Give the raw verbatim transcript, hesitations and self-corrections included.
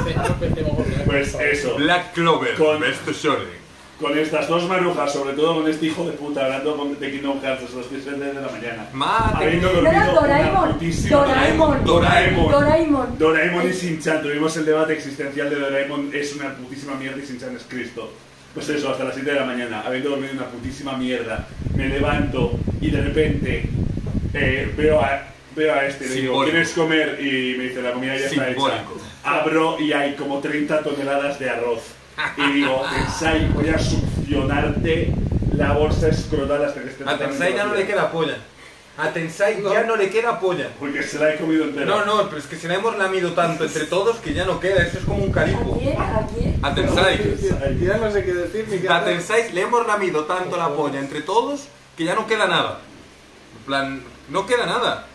Pues eso. Black Clover, Con- Besto Shonen. Con estas dos marujas, sobre todo con este hijo de puta hablando con, de Kingdom Hearts a las diez de la mañana. Mate. Habiendo No dormido era Doraemon. una putísima- Doraemon. Doraemon. Doraemon. Doraemon y Shin-chan, tuvimos el debate existencial de Doraemon es una putísima mierda y Shin-chan es Cristo. Pues eso, hasta las siete de la mañana, habiendo dormido una putísima mierda, me levanto y de repente eh, veo, a, veo a este, le digo, Simbólico. ¿quieres comer? Y me dice, la comida ya está hecha. Simbólico. Abro y hay como treinta toneladas de arroz. Y digo, Tensai, voy a succionarte la bolsa escrotal hasta que esté A Tensai ya no le vacía. queda polla. A Tensai ya no le queda polla. Porque se la he comido entera. No, no, pero es que se la hemos lamido tanto entre todos que ya no queda. Eso es como un ¿A caripo. quién? ¿A quién? A Tensai. Ya no sé qué decir ni qué A hacer. Tensai le hemos lamido tanto la polla entre todos que ya no queda nada. En plan, no queda nada.